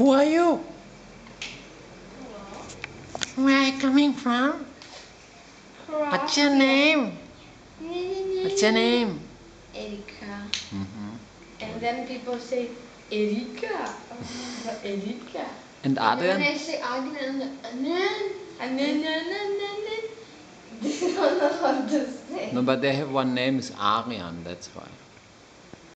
Who are you? Where are you coming from? What's your name? What's your name? Erika. And then people say, Erika. Erika. And Adrian? And then I say, Adrian, and then. They don't know what to say. No, but they have one name is Aryan, that's why.